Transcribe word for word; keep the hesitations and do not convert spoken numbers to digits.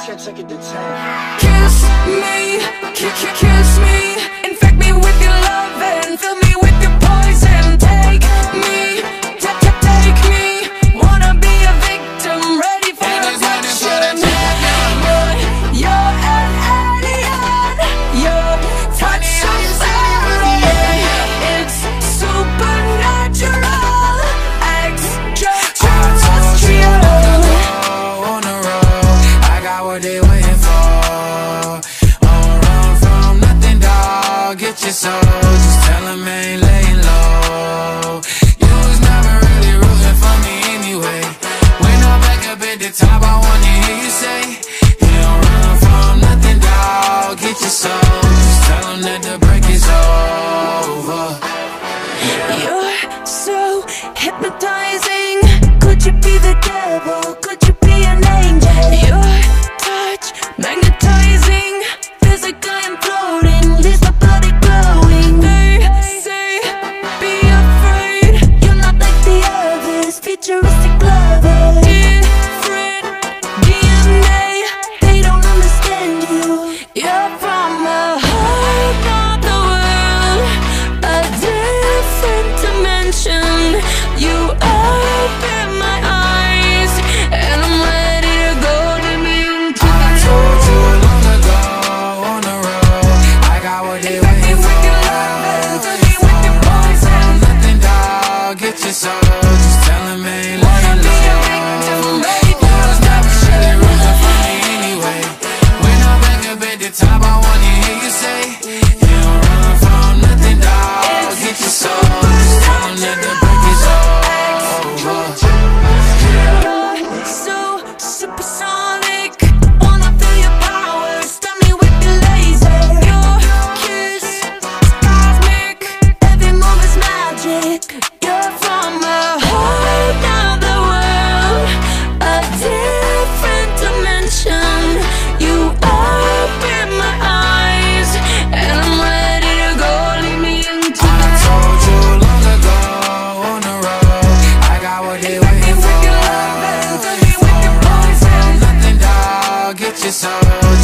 can't take it to ten. Kiss me, kiss, kiss me, infect me with your love and fill me with your poison. Take me, take me, wanna be a victim, ready for action. You're an alien, your touch so alien. It's supernatural, extraterrestrial. On the road, I got what they waiting for. Won't run from nothing, dog. Get your soul, just tell them ain't laying low. You was never really rooting for me anyway. When I'm back up at the top, I wanna hear you say, you don't run from nothing, dog. Get your soul, just tell them that the break is over. You're so hypnotizing. Could you be the devil? Could you be an angel? Your touch magnetizing, physically imploding, leaves my body glowing. They say, be afraid. You're not like the others, futuristic lovers. Different D N A, they don't understand you. You're from a whole nother world, a different dimension. You open my eyes, and I'm ready to go to me into I told you long ago on the road, I got what they waiting for. Run from nothing, dog. Get your soul, just tell them ain't laying low. You was never really rooting for me anyway. When I'm back up at the top, I wanna hear you say, you don't run from nothing, dog. Get your soul, just tell them that the break is over. so supersonic. Wanna feel your power, stun me with your laser. Your kiss is cosmic, every move is magic. You're from a whole nother world, a different dimension. You open my eyes, and I'm ready to go. Lead me into I told you long ago on the road, I got what they waiting for. Run from nothing, dog. Get your soul,